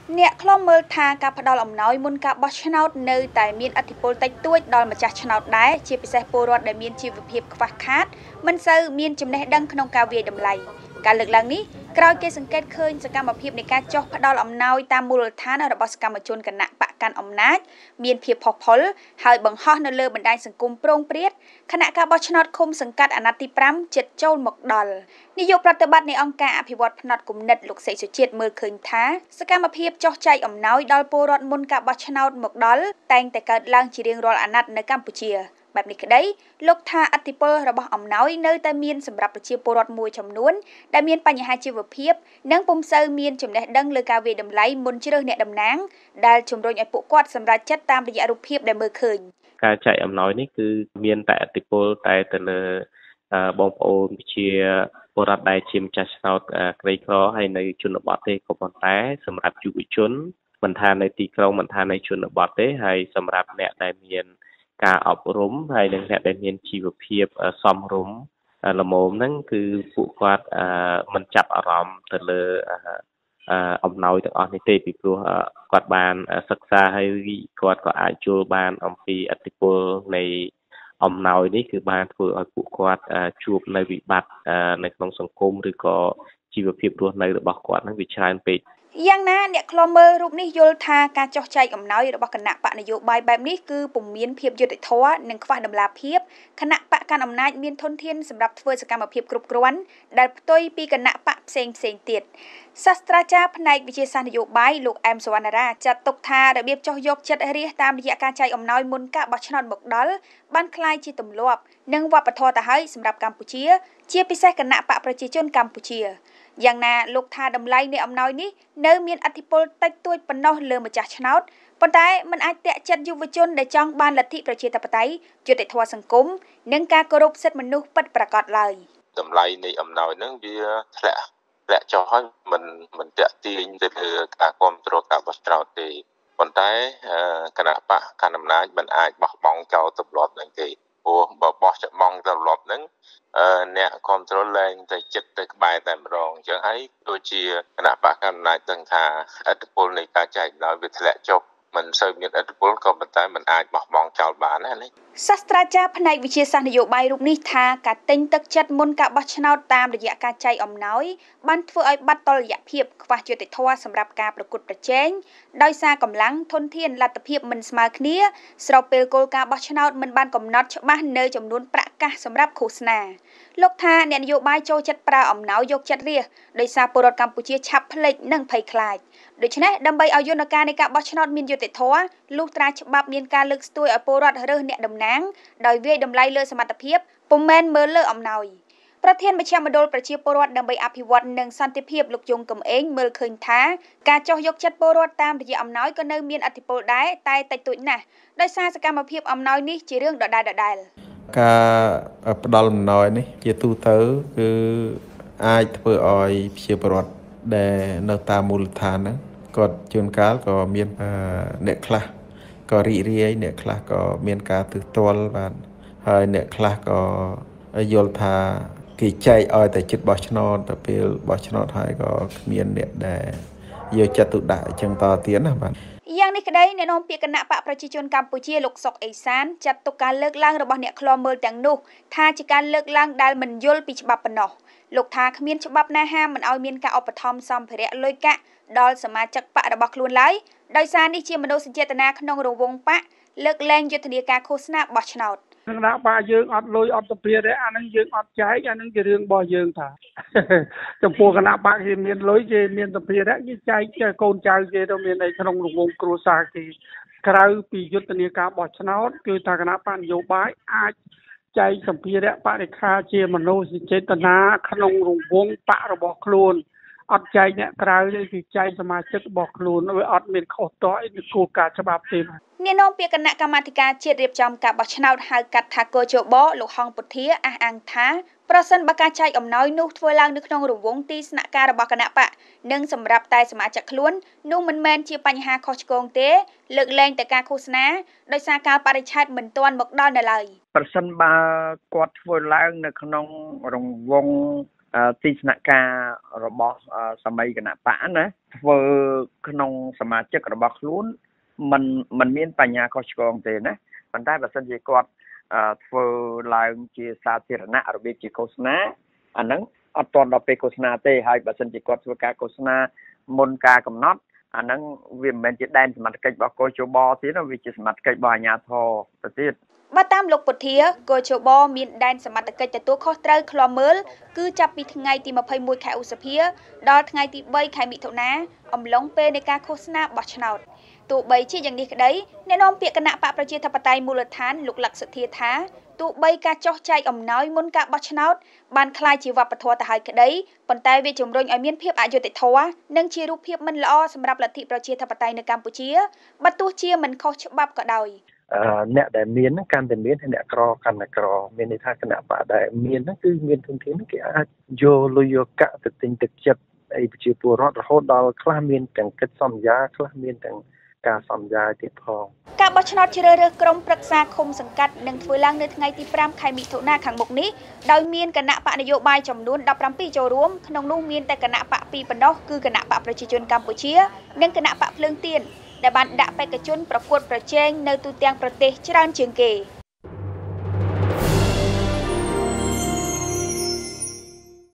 អ្នកខ្លំមើលថាការផ្ដល់អំណោយមុនការបោះឆ្នោតនៅតែមានឥទ្ធិពលតិចតួចដល់ម្ចាស់ឆ្នោតដែរជាពិសេសពលរដ្ឋដែលមានជីវភាពខ្វះខាតមិនសូវមានចំណេះដឹងក្នុងការវាយតម្លៃការលើកឡើងនេះក្រោយគេសង្កេតឃើញសកម្មភាពនៃការចុះផ្ដល់អំណោយតាមមូលដ្ឋានរបស់សកម្មជនគណៈបកកាន់អំណាចមានភាពផុសផុលហើយបង្ហោះនៅលើបណ្ដាញសង្គមប្រងព្រាតគណៈការបោះឆ្នោតឃុំសង្កាត់អាណត្តិទី5ជិតចូលមកដល់នាយកប្រតិបត្តិនៃអង្គការអភិវឌ្ឍផ្នែកគំនិតលោកសេកសុជាតិមើលឃើញថាសកម្មភាពចុះចែកអំណោយដល់ពលរដ្ឋមុនការបោះឆ្នោតមកដល់តែងតែកើតឡើងជារៀងរាល់អាណត្តិនៅកម្ពុជាបែបនេះក្តីលោកថាអធិពលរបស់អំណោយនៅតែមានសម្រាប់ប្រជាពលរដ្ឋមួយចំនួនដែលមានបញ្ហាជីវភាពនិងពុំសូវមានចំណេះដឹងលើការវាយតម្លៃមុនជ្រើសអ្នកតំណាងដែលជំរុញឲ្យពួកគាត់សម្រេចចិត្តតាមរយៈរូបភាពដែលមើលឃើញការចែកអំណោយនេះគឺមានតែអធិពលតែទៅលើបងប្អូនជាពលរដ្ឋដែលជាម្ចាស់ឆ្នោតក្រីក្រហើយនៅជនបទទេក៏ប៉ុន្តែសម្រាប់យុវជនមិនថានៅទីក្រុងមិនថានៅជនបទទេហើយសម្រាប់អ្នកដែលមានការអប់រំហើយនិងអ្នកដែលមានជីវភាពសមរម្យល្មមហ្នឹងគឺពួកគាត់មិនចាប់អារម្មណ៍ទៅលើអំណោយទាំងអស់នេះទេពីព្រោះគាត់បានសិក្សាហើយគាត់ក៏អាចយល់បានអំពីឥទ្ធិពលនៃអំណោយនេះគឺបានធ្វើឲ្យពួកគាត់ជួបនៅវិបត្តិនៅក្នុងសង្គមឬក៏ជីវភាពរស់នៅរបស់គាត់នឹងវាច្រើនពេកយ៉ាងណាអ្នកខ្លំមើលរូបនេះយល់ថាការចោះចែកអំណោយរបស់គណៈបកនយោបាយបែបនេះគឺពុំមានភាពយុត្តិធម៌និងខ្វះតម្លាភាពគណៈបកកាន់អំណាចមានធនធានសម្រាប់ធ្វើសកម្មភាពគ្រប់គ្រាន់ដែលផ្ទុយពីគណៈបកផ្សេងទៀតសាស្ត្រាចារ្យផ្នែកវិទ្យាសាស្ត្រនយោបាយលោកអែមសវណ្ណារាចាត់ទុកថារបៀបចោះយកចិត្តរាសតាមរយៈការចែកអំណោយមុនការបោះឆ្នោតមកដល់បានคล้ายជាទម្លាប់និងវប្បធម៌ទៅហើយសម្រាប់កម្ពុជាជាពិសេសគណៈបកប្រជាជនកម្ពុជាយ៉ាងណាលោកថាតម្លៃនៃអំណោយនេះនៅមានឥទ្ធិពលតិចតួចប៉ុណ្ណោះលើម្ចាស់ឆ្នោតប៉ុន្តែมันអាចទាក់ចិត្តយុវជនដែលចង់បានលទ្ធិប្រជាធិបតេយ្យយុត្តិធម៌សង្គមនិងការគោរពសិទ្ធិមនុស្សពិតប្រាកដឡើយតម្លៃនៃអំណោយហ្នឹងវាធ្លាក់ចុះហើយមិនតាក់ទាញទៅលើការគ្រប់គ្រងការបោះឆ្នោតទេប៉ុន្តែគណៈបកកណ្ដាលអំណាចមិនអាចបោះបង់ចោលទម្លាប់ហ្នឹងទេព្រោះបើបោះបង់ទម្លាប់ហ្នឹងអ្នកគ្រប់គ្រងឡើងទៅចិត្តទៅក្បែរតែម្ដងអញ្ចឹងហើយដូចជាគណៈបកកណ្ដាលអំណាចដឹងថាឥទ្ធិពលនៃការចែកអំណោយវាធ្លាក់ចុះមិនសូវមានឥទ្ធិពលក៏ប៉ុន្តែมันអាចបោះបង់ចោលបានណាសាស្ត្រាចារ្យផ្នែកវិទ្យាសាស្ត្រនយោបាយរូបនេះថាការទិញទឹកចិត្តមុនការបោះឆ្នោតតាមរយៈការចែកអំណោយបានធ្វើឲ្យបាត់តុល្យភាពខ្វះយុត្តិធម៌សម្រាប់ការប្រកួតប្រជែងដោយសារកម្លាំងធនធានលទ្ធភាពមិនស្មើគ្នាស្របពេលគោលការណ៍បោះឆ្នោតមិនបានកំណត់ច្បាស់នៅចំនួនប្រាក់កាសសម្រាប់ឃោសនាលោកថាអ្នកនយោបាយចូលចិត្តប្រើអំណោយយកចិត្តរាសដោយសារពលរដ្ឋកម្ពុជាឆាប់ភ្លេចនិងភ័យខ្លាចដូច្នេះដើម្បីឲ្យយន្តការនៃការបោះឆ្នោតមានយុត្តិធម៌លុះត្រាច្បាប់មានការលើកស្ទួយឲ្យពលរដ្ឋរើសអ្នកតំណាងដោយវាយតម្លៃលើសមត្ថភាពពុំមែនមើលលើអំណោយប្រធានមជ្ឈមណ្ឌលប្រជាពលរដ្ឋដើម្បីអភិវឌ្ឍនិងសន្តិភាពលោកយងកំឯងមើលឃើញថាការចោះយកចិត្តពលរដ្ឋតាមរយៈអំណោយក៏នៅមានឥទ្ធិពលដែរតែតិចតួចណាស់ដោយសារសកម្មភាពអំណោយនេះជារឿងដដែលការផ្ដល់អំណោយនេះជាទូទៅគឺអាចធ្វើឲ្យប្រជាពលរដ្ឋដែលនៅតាមមូលដ្ឋានហ្នឹងគាត់ជួនកាលក៏មានអ្នកខ្លះក៏រីករាយអ្នកខ្លះក៏មានការទើសទាល់បាទហើយអ្នកខ្លះក៏យល់ថាគេចែកឲ្យតែចិត្តបោះឆ្នោតទៅពេលបោះឆ្នោតហើយក៏គ្មានអ្នកដែលយកចិត្តទុកដាក់អញ្ចឹងតទៀតណាបាទយ៉ាងនេះក្តីអ្នកនាំពាក្យគណៈបកប្រជាជនកម្ពុជាលោកសុកអេសានចាត់ទុកការលើកឡើងរបស់អ្នកឃ្លាំមើលទាំងនោះថាជាការលើកឡើងដែលមិនយល់ពីច្បាប់ប៉ុណ្ណោះលោកថាគ្មានច្បាប់ណាហាមមិនឲ្យមានការឧបត្ថម្ភសម្ភារៈលុយកាក់ដល់សមាជិកបករបស់ខ្លួនឡើយដោយសារនេះជាមនោសញ្ចេតនាក្នុងរង្វង់បកលើកលែងយុទ្ធនាការឃោសនាបោះឆ្នោតគណៈបកយើងអត់លុយអត់ទៅព្រាទេអានឹងយើងអត់ចែកអានឹងជារឿងរបស់យើងថាចំពោះគណៈបកគេមានលុយគេមានទៅព្រាគេចែកកូនចៅគេទៅមាននៅក្នុងរង្វង់គ្រួសារគេក្រៅពីយុទ្ធនាការបោះឆ្នោតគឺថាគណៈបកនយោបាយអាចចែកសម្ភារៈបរិខាជាមនោសញ្ចេតនាក្នុងរង្វង់បករបស់ខ្លួនអត់ចែកអ្នកក្រៅទេគឺចែកសមាជិករបស់ខ្លួនវាអត់មានខុសតអីពីគោលការណ៍ច្បាប់ទេអ្នកនាំពាក្យគណៈកម្មាធិការជាតិរៀបចំការបោះឆ្នោតហៅកាត់ថាកោជបលោកហងពុធាអះអាងថាប្រសិនបើការចែកអំណោយនោះធ្វើឡើងនៅក្នុងរង្វង់ទីស្នាក់ការរបស់គណៈបកនិងសម្រាប់តែសមាជិកខ្លួននោះមិនមែនជាបញ្ហាខុសឆ្គងទេលើកលែងតែការឃោសនាដោយសារការបរិច្ឆេទមិនទាន់មកដល់នៅឡើយប្រសិនបើគាត់ធ្វើឡើងនៅក្នុងរង្វង់ទីស្នាក់ការរបស់សម័យគណៈបកណាធ្វើក្នុងសមាជិករបស់ខ្លួនមិនមានបញ្ញាខុសឆ្គងទេណាប៉ុន្តែបើសិនជាគាត់ធ្វើឡើងជាសាធារណៈរបៀបជាឃោសនាអាហ្នឹងអត់ទាន់ដល់ពេលឃោសនាទេហើយបើសិនជាគាត់ធ្វើការឃោសនាមុនការកំណត់អាហ្នឹងវាមិនមែនជាដែនសមត្ថកិច្ចរបស់កោជបទេណាវាជាសមត្ថកិច្ចរបស់អាជ្ញាធរទៅទៀតបើតាមលោកពុធាកោជបមានដែនសមត្ថកិច្ចទទួលខុសត្រូវឃ្លាំមើលគឺចាប់ពីថ្ងៃទី21ខែឧសភាដល់ថ្ងៃទី3ខែមិថុនាអំឡុងពេលនៃការឃោសនាបោះឆ្នោតទោះបីជាយ៉ាងនេះក្តីអ្នកនាំពាក្យគណៈបកប្រជាធិបតេយ្យមូលដ្ឋានលោកលក្ខសធាថាទោះបីការចោះចែកអំណោយមុនការបោះឆ្នោតបានคล้ายជាវប្បធម៌ទៅហើយក្តីប៉ុន្តែវាជំរុញឲ្យមានភាពអយុត្តិធម៌និងជារូបភាពមិនល្អសម្រាប់លទ្ធិប្រជាធិបតេយ្យនៅកម្ពុជាបើទោះជាមិនខុសច្បាប់ក៏ដោយអ្នកដែលមានហ្នឹងកាន់តែមានអ្នកក្រកាន់តែក្រមានន័យថាគណៈបកដែលមានហ្នឹងគឺមានធនធានគេអាចយកលុយយកកាក់ទៅទិញទឹកចិត្តអីប្រជាពលរដ្ឋរហូតដល់ខ្លះមានទាំងកិច្ចសន្យាខ្លះមានទាំងការសន្យាទៀតផងការបោះឆ្នោតជ្រើសរើសក្រុមប្រឹក្សាឃុំសង្កាត់នឹងធ្វើឡើងនៅថ្ងៃទី5ខែមិថុនាខាងមុខនេះដោយមានគណៈបកនយោបាយចំនួន17ចូលរួមក្នុងនោះមានតែគណៈបក2ប៉ុណ្ណោះគឺគណៈបកប្រជាជនកម្ពុជានិងគណៈបកភ្លើងទៀនដែលបានដាក់បេក្ខជនប្រកួតប្រជែងនៅទូទាំងប្រទេសច្រើនជាងគេ